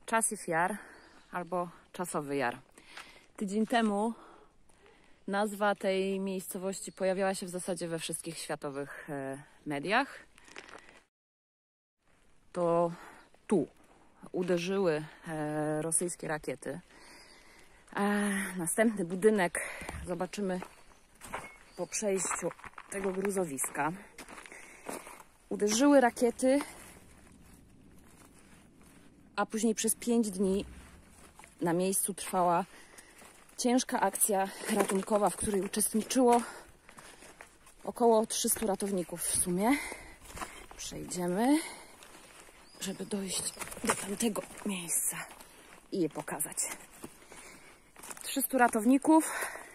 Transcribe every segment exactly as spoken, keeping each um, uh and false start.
Czasów Jar albo Czasowy Jar. Tydzień temu nazwa tej miejscowości pojawiała się w zasadzie we wszystkich światowych e, mediach. To tu uderzyły e, rosyjskie rakiety. E, następny budynek zobaczymy po przejściu tego gruzowiska. Uderzyły rakiety, a później przez pięć dni na miejscu trwała ciężka akcja ratunkowa, w której uczestniczyło około trzystu ratowników w sumie. Przejdziemy, żeby dojść do tamtego miejsca i je pokazać. trzystu ratowników,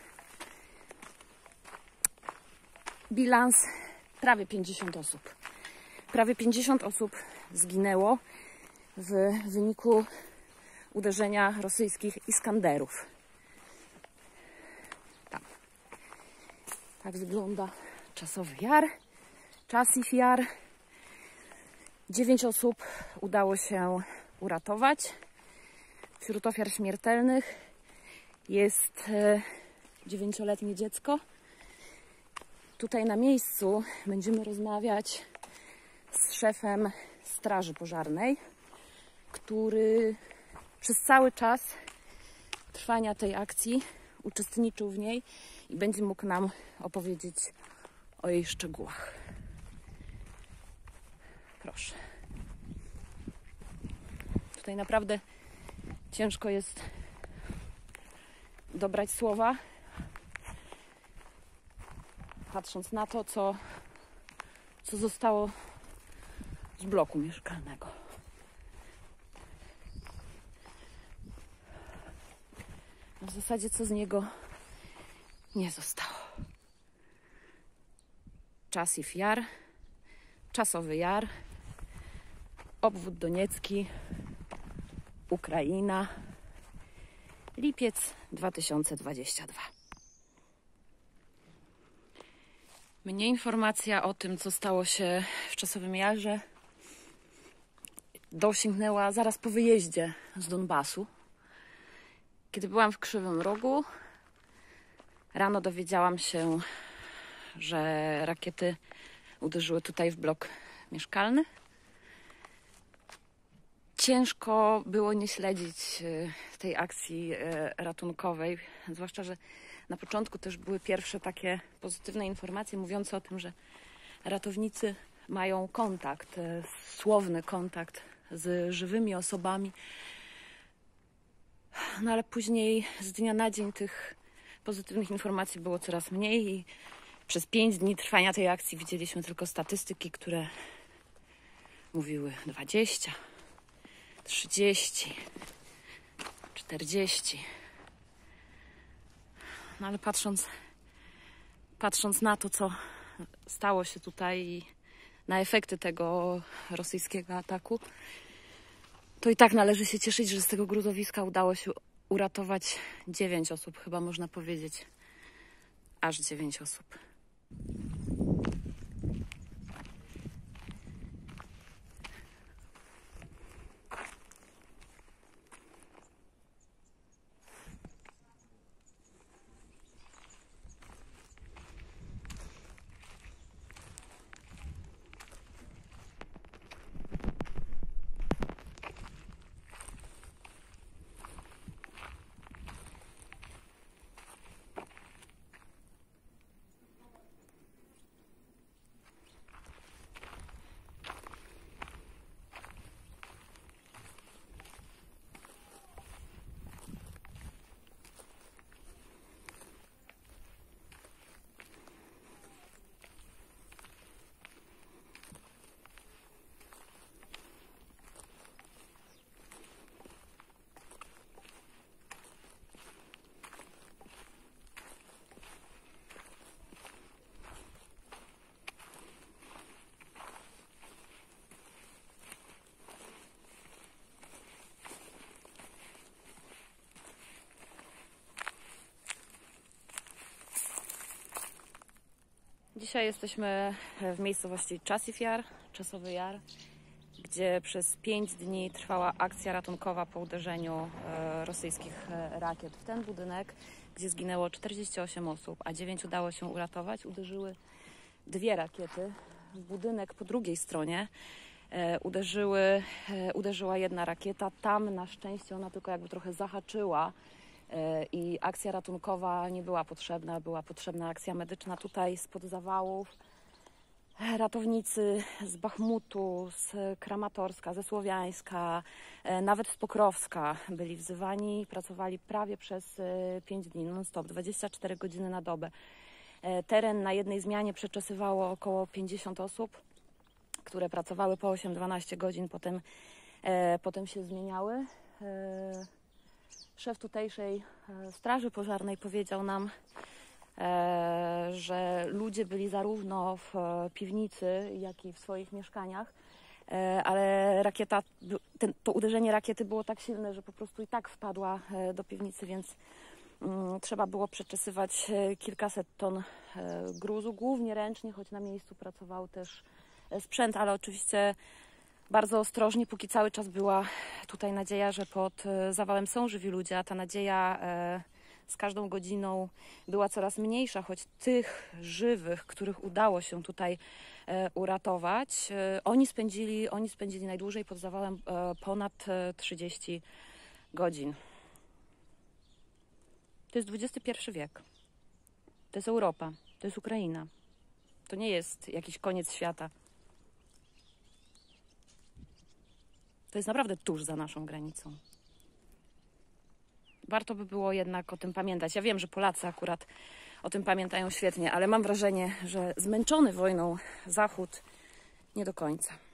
bilans prawie pięćdziesiąt osób. Prawie pięćdziesiąt osób zginęło w wyniku uderzenia rosyjskich Iskanderów. Tam. Tak wygląda Czasowy Jar, Czasów Jar. Dziewięć osób udało się uratować. Wśród ofiar śmiertelnych jest dziewięcioletnie dziecko. Tutaj na miejscu będziemy rozmawiać z szefem Straży Pożarnej, który przez cały czas trwania tej akcji uczestniczył w niej i będzie mógł nam opowiedzieć o jej szczegółach. Proszę. Tutaj naprawdę ciężko jest dobrać słowa, patrząc na to, co, co zostało z bloku mieszkalnego. W zasadzie co z niego nie zostało. Czasów Jar, Czasowy Jar, obwód doniecki, Ukraina, lipiec dwa tysiące dwudziesty drugi. Mnie informacja o tym, co stało się w Czasowym Jarze, dosięgnęła zaraz po wyjeździe z Donbasu. Kiedy byłam w Krzywym Rogu, rano dowiedziałam się, że rakiety uderzyły tutaj w blok mieszkalny. Ciężko było nie śledzić tej akcji ratunkowej, zwłaszcza, że na początku też były pierwsze takie pozytywne informacje mówiące o tym, że ratownicy mają kontakt, słowny kontakt z żywymi osobami. No ale później z dnia na dzień tych pozytywnych informacji było coraz mniej i przez pięć dni trwania tej akcji widzieliśmy tylko statystyki, które mówiły dwadzieścia, trzydzieści, czterdzieści. No ale patrząc, patrząc na to, co stało się tutaj i na efekty tego rosyjskiego ataku, to i tak należy się cieszyć, że z tego gruzowiska udało się uratować dziewięć osób, chyba można powiedzieć. Aż dziewięć osób. Dzisiaj jesteśmy w miejscowości Czasów Jar, Czasowy Jar, gdzie przez pięć dni trwała akcja ratunkowa po uderzeniu rosyjskich rakiet. W ten budynek, gdzie zginęło czterdzieści osiem osób, a dziewięć udało się uratować, uderzyły dwie rakiety. W budynek po drugiej stronie uderzyły, uderzyła jedna rakieta. Tam na szczęście ona tylko jakby trochę zahaczyła i akcja ratunkowa nie była potrzebna, była potrzebna akcja medyczna. Tutaj spod zawałów ratownicy z Bachmutu, z Kramatorska, ze Słowiańska, nawet z Pokrowska byli wzywani, pracowali prawie przez pięć dni, non-stop, dwadzieścia cztery godziny na dobę. Teren na jednej zmianie przeczesywało około pięćdziesiąt osób, które pracowały po osiem dwanaście godzin, potem, e, potem się zmieniały. E, szef tutejszej straży pożarnej powiedział nam, e, że ludzie byli zarówno w piwnicy, jak i w swoich mieszkaniach, e, ale rakieta, ten, to uderzenie rakiety było tak silne, że po prostu i tak wpadła e, do piwnicy, więc mm, trzeba było przeczesywać kilkaset ton e, gruzu, głównie ręcznie, choć na miejscu pracował też sprzęt, ale oczywiście bardzo ostrożnie, póki cały czas była tutaj nadzieja, że pod zawałem są żywi ludzie, a ta nadzieja z każdą godziną była coraz mniejsza, choć tych żywych, których udało się tutaj uratować, oni spędzili, oni spędzili najdłużej pod zawałem ponad trzydzieści godzin. To jest dwudziesty pierwszy wiek. To jest Europa, to jest Ukraina. To nie jest jakiś koniec świata. To jest naprawdę tuż za naszą granicą. Warto by było jednak o tym pamiętać. Ja wiem, że Polacy akurat o tym pamiętają świetnie, ale mam wrażenie, że zmęczony wojną Zachód nie do końca.